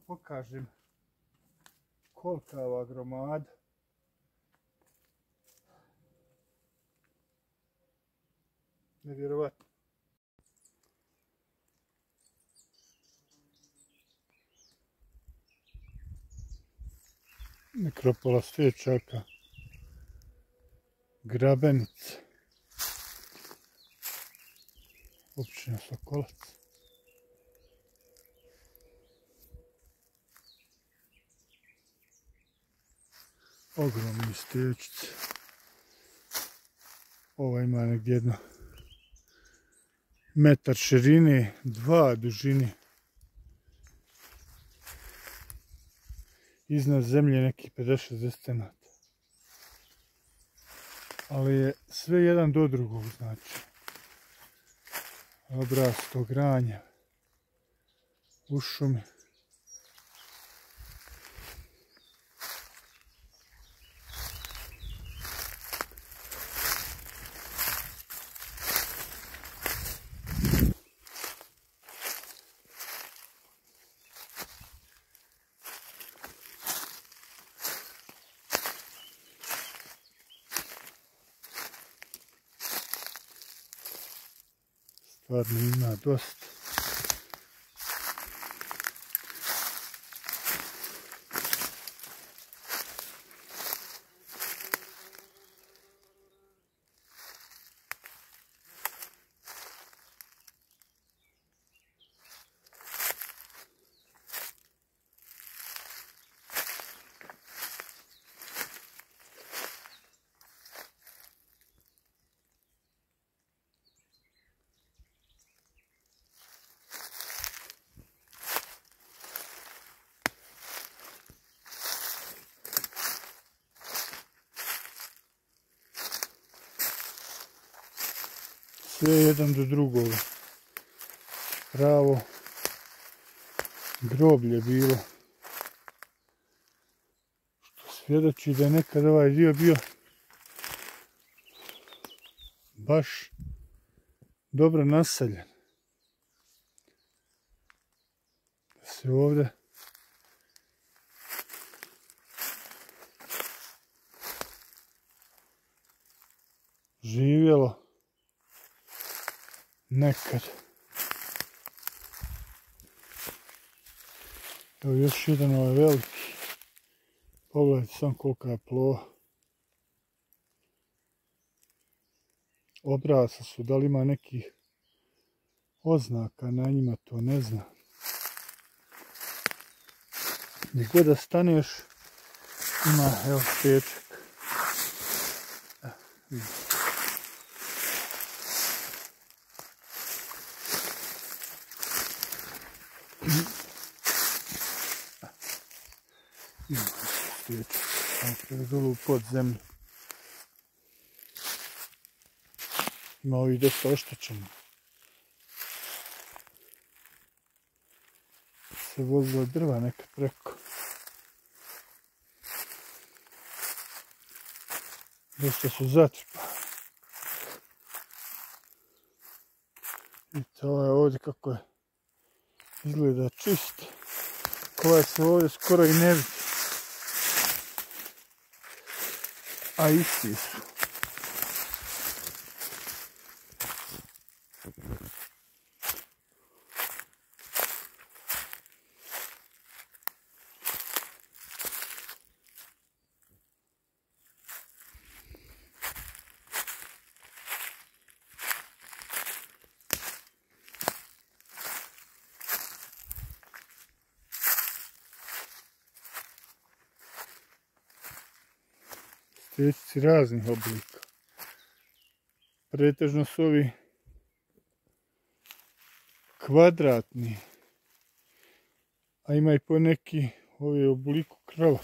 pokažem kolika je ova gromada. Nevjerovatno. Nekropola Svečaka, Grabenica, općina Sokolac. Ogromni stečice. Ova ima negdje jedno metar širine, 2 dužine. Iznad zemlje nekih 50-60 cm. Ali je sve jedan do drugog, znači. Obrasto granja u šumi. Stvarno ima dosta. Sve jedan do drugog. Pravo groblje bilo. Što svjedoči da je nekad ovaj dio bio baš dobro naseljen. Da se ovdje živjelo nekad. Evo još jedan ovaj veliki. Pogledajte sam kolika je plova. Obrasa su, da li ima nekih oznaka na njima, to ne znam. Gdje god da staneš ima, evo, stečak. Ima stečak, samo dolu u podzemlju. Ima ovih dosta oštećeno. Se vozilo drva neka preko. Dosta su zatrpani. Vidite ovaj ovdje kako je izgleda čist. Ovaj se ovdje skoro i ne vidi. A isti su. Stečci raznih oblika. Pretežno su ovi kvadratni, a ima i po neki ovi u obliku krva.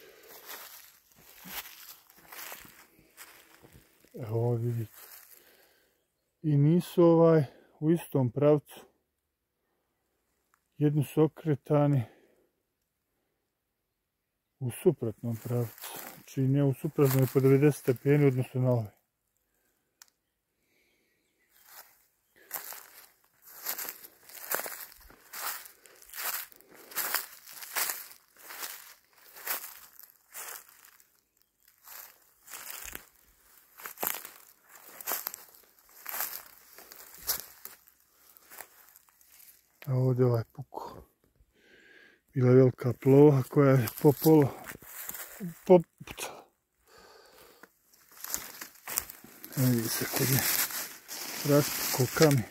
Evo ovdje vidite. I nisu u istom pravcu. Jedni su okretani u suprotnom pravcu. Znači ne u suprotnom, po 90 stepeni odnosno na ovaj. A ovdje ovaj puko. Bila je velika ploha koja je popucala. Vidi se kod je raspukao kamen.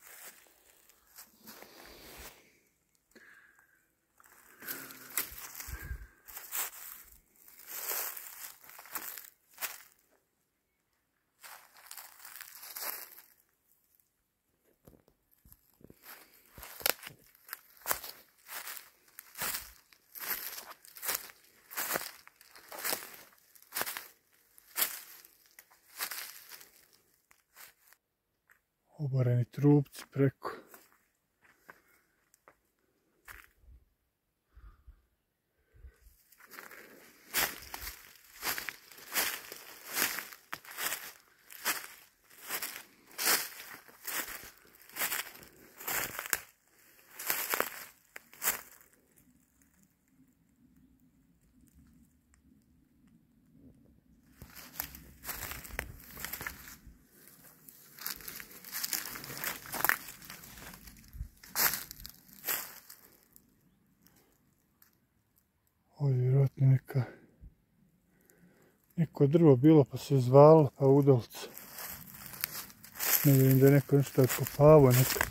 Obareni trupci preko. Ovo je vjerojatno neko drvo bilo pa se izvalilo pa udalca. Ne vidim da je neko nešto kopavao nekad.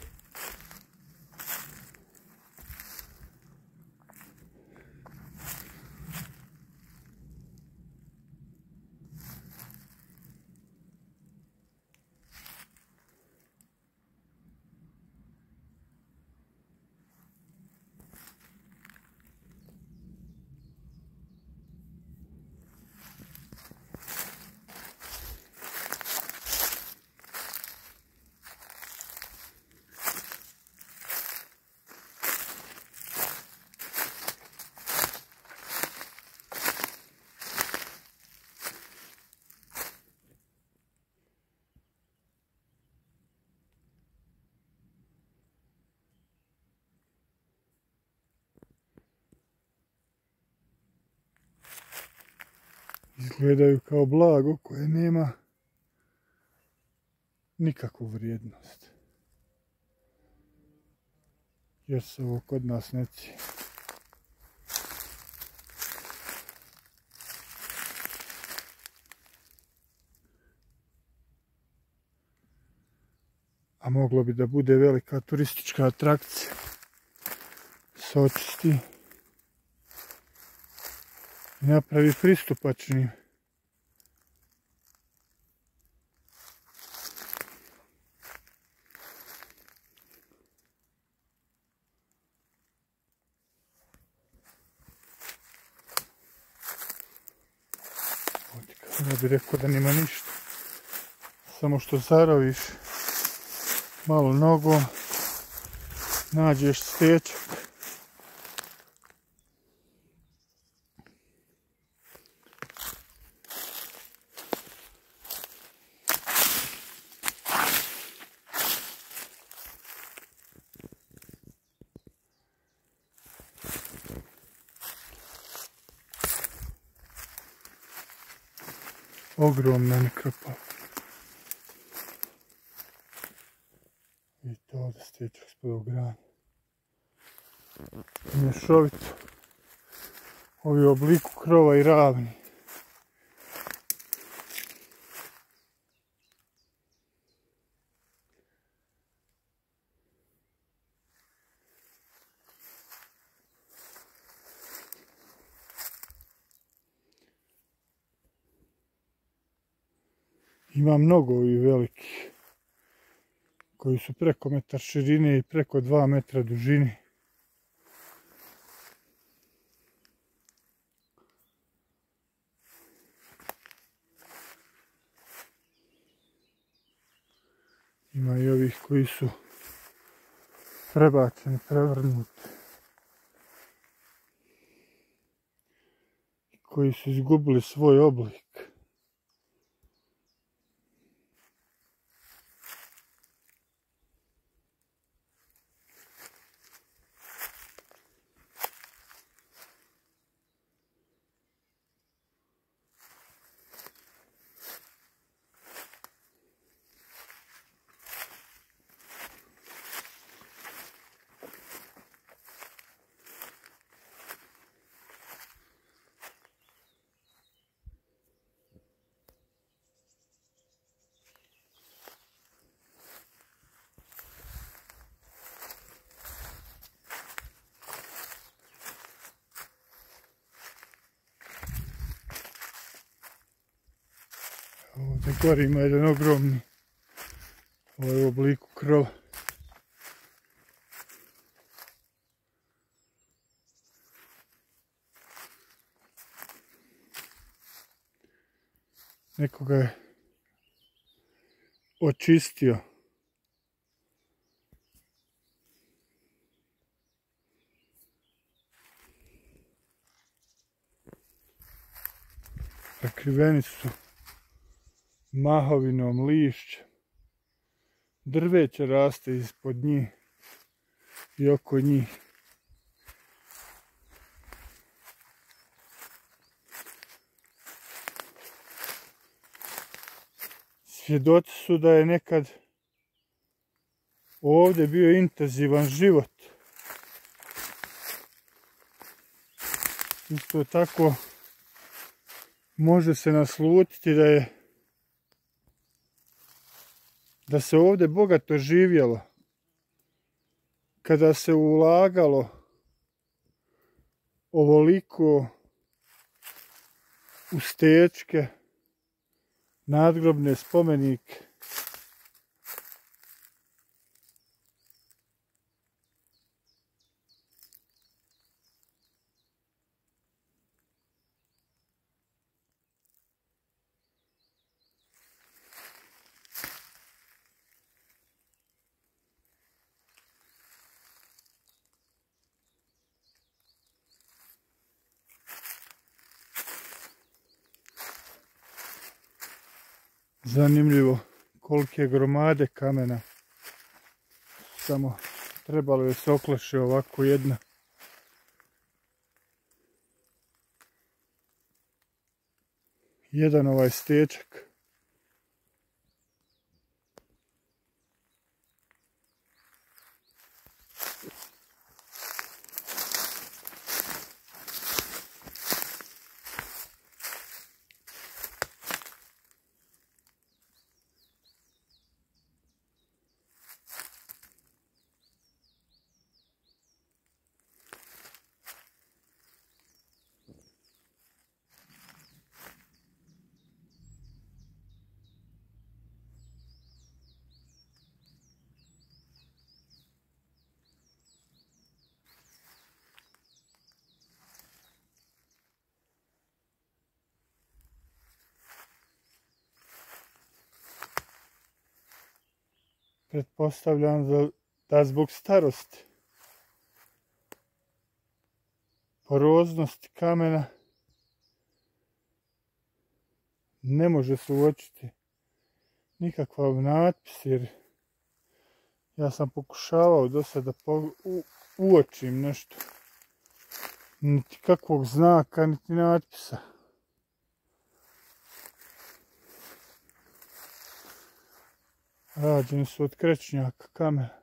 Izgledaju kao blago koje nema nikakvu vrijednost. Jer se ovo kod nas ne cijeni. A moglo bi da bude velika turistička atrakcija. Se očisti i napravi pristupačnim. Ja bih rekao da nima ništa. Samo što zaraviš malo nogom, nađeš stečak. Ogromna nekapa. Vidite ovdje stečak spod grana. Mješovito. Ovi u obliku krova i ravni. Ima mnogo ovih velikih, koji su preko metar širine i preko 2 metra dužine. Ima i ovih koji su prebačeni, prevrnuti. Koji su izgubili svoj oblik. Ovdje gore ima jedan ogromni, u obliku krova. Neko ga je očistio. Prekriveni su mahovinom, lišćem. Drveće raste ispod njih i oko njih. Svjedoci su da je nekad ovdje bio intenzivan život. Isto tako može se naslutiti da se ovdje bogato živjelo. Kada se ulagalo ovoliko u stečke, nadgrobne spomenike. Zanimljivo kolike gromade kamena. Samo trebalo je se oklaši ovako jedna. Jedan ovaj stečak. Pretpostavljam da zbog starosti, poroznosti kamena ne može se uočiti nikakav natpis, jer ja sam pokušavao do sada uočim nešto. Niti kakvog znaka, niti natpisa. Rađeni su od krečnjaka kamena.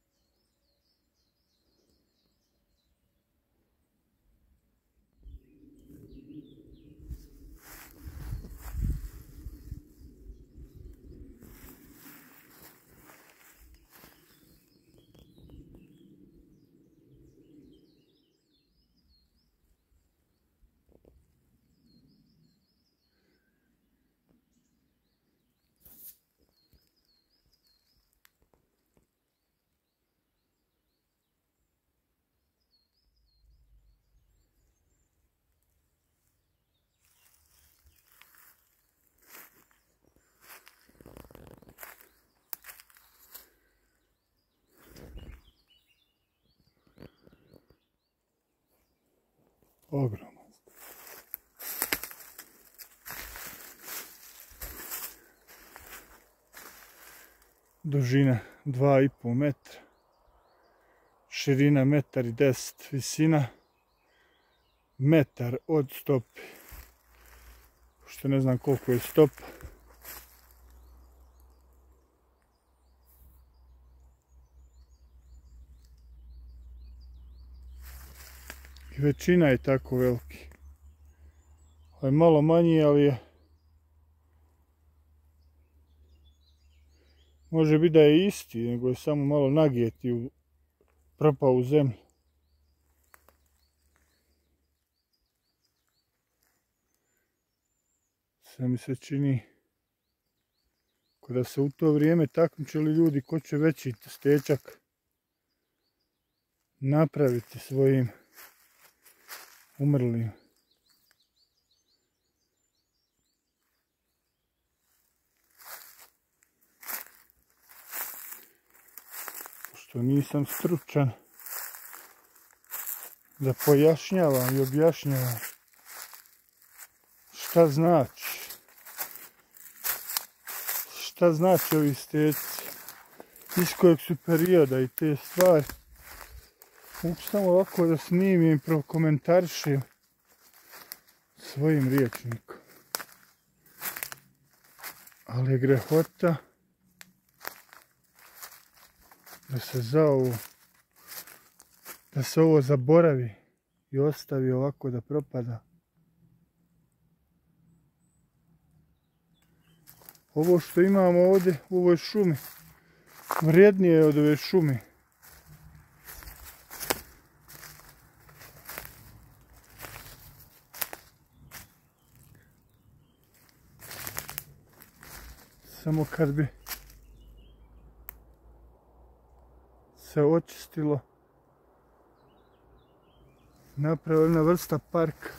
Ogroman. Dužina 2,5 metra. Širina 1,10 m. Visina metar od stope. Što ne znam koliko je stopa. I većina je tako veliki. Ovo je malo manji, ali je... Može biti da je isti, nego je samo malo nagijet i propao u zemlju. Sve mi se čini jako, da se u to vrijeme takmičili ljudi ko će veći stečak napraviti svojim umrlim. Pošto nisam stručan da pojašnjavam i objašnjavam šta znači ovi steci, iz kojeg su perioda i te stvari. Mogu samo ovako da snimim i prokomentarišem svojim rječnikom. Ali je grehota da se ovo zaboravi i ostavi ovako da propada. Ovo što imamo ovdje u ovoj šumi vrijednije je od ove šume. Samo kad bi se očistilo, napravila jedna vrsta parka.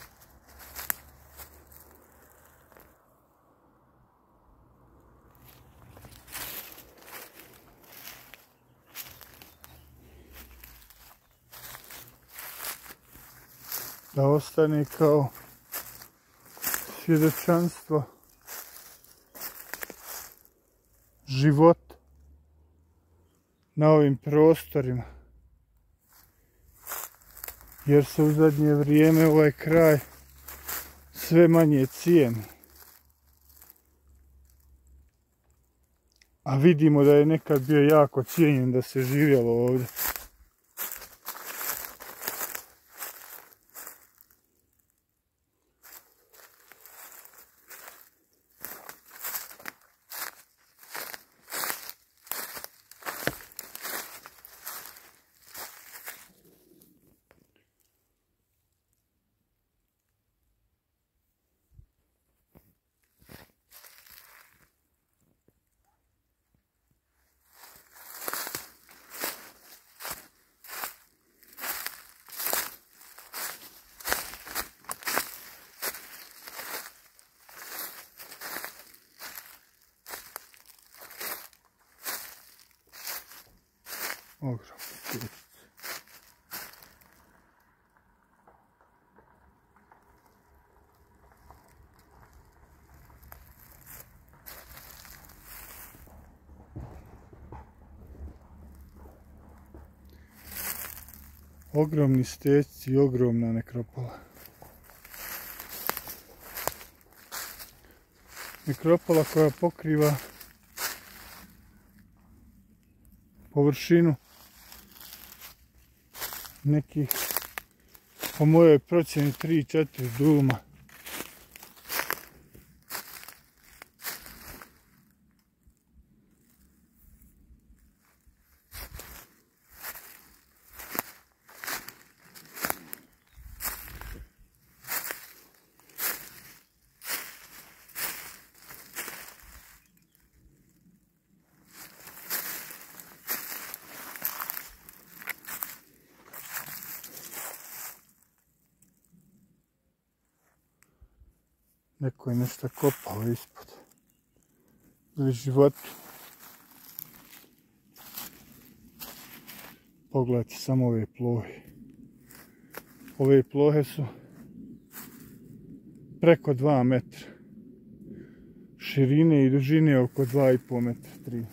Da ostane kao svjedočanstvo života na ovim prostorima. Jer se u zadnje vrijeme ovaj kraj sve manje cijeni. A vidimo da je nekad bio jako cijenjen da se živjelo ovdje. Ogromno. Ogromni steci i ogromna nekropola. Nekropola koja pokriva površinu nekih, po mojoj procjeni, 3-4 duma. Neko je nešto kopao ispod. Ili životu. Pogledajte samo ove plohe. Ove plohe su preko 2 metra. Širine i dužine oko 2,5 metra, 3.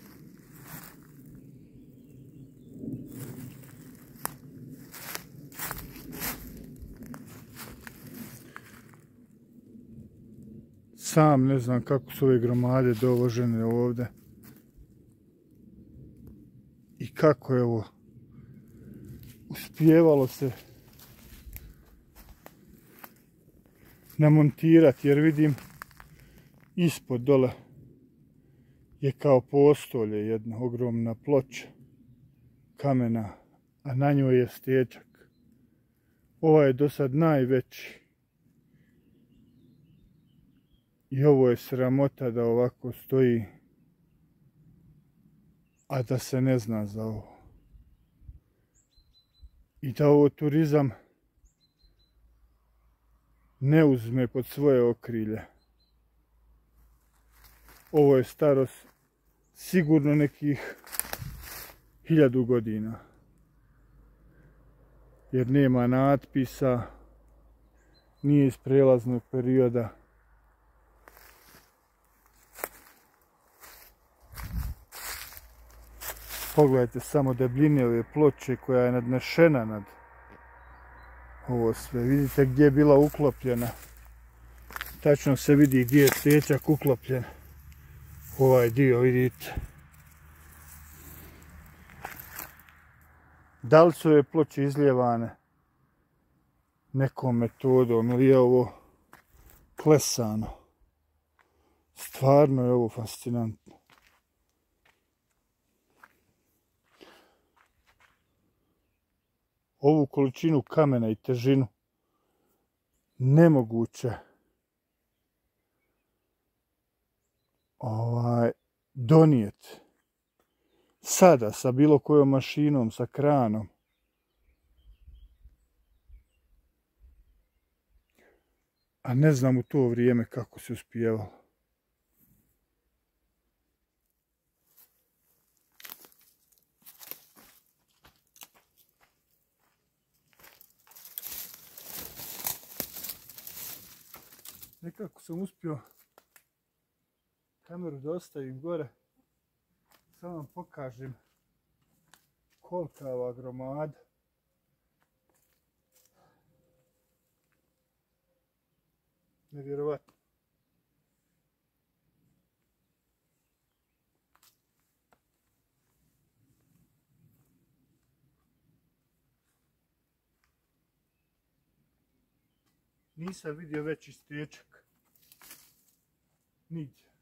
Sam ne znam kako su ove gromade dovožene ovdje. I kako je ovo uspijevalo se namontirati, jer vidim ispod dole je kao postolje jedna ogromna ploča kamena, a na njoj je stečak. Ovaj je do sad najveći. I ovo je sramota da ovako stoji a da se ne zna za ovo. I da ovo turizam ne uzme pod svoje okrilje. Ovo je staro sigurno nekih 1000 godina. Jer nema natpisa, nije iz prijelaznog perioda. Pogledajte samo debljine ove ploče koja je nadnešena nad ovo sve. Vidite gdje je bila uklopljena. Tačno se vidi gdje je stečak uklopljen. Ovaj dio vidite. Da li su ove ploče izljevane nekom metodom ili je ovo klesano? Stvarno je ovo fascinantno. Ovu količinu kamena i težinu nemoguće donijeti sada sa bilo kojom mašinom, sa kranom. A ne znam u to vrijeme kako se uspijevalo. Nekako sam uspio kameru da ostavim gore. Samo vam pokažem kolika je ova gromada. Nevjerovatno. Nisam vidio veći stečak. Nigdje.